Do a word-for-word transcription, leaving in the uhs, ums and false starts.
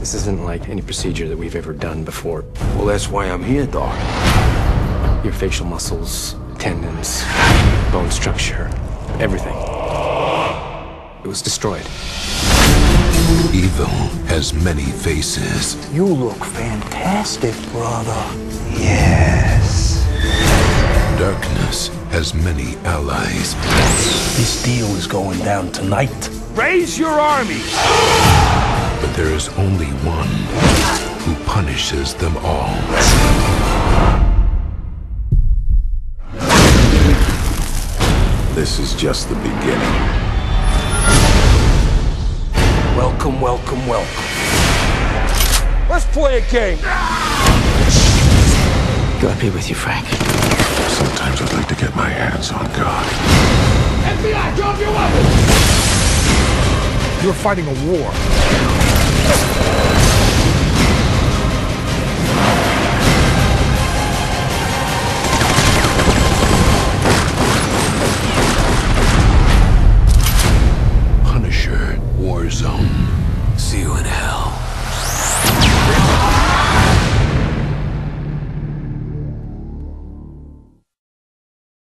This isn't like any procedure that we've ever done before. Well, that's why I'm here, Doc. Your facial muscles, tendons, bone structure, everything. It was destroyed. Evil has many faces. You look fantastic, brother. Yes. Darkness has many allies. This deal is going down tonight. Raise your army! But there is only one who punishes them all. This is just the beginning. Welcome, welcome, welcome. Let's play a game! Gotta be with you, Frank. Sometimes I'd like to get my hands on God. F B I, drop your weapons! You're fighting a war. Punisher Warzone. See you in hell.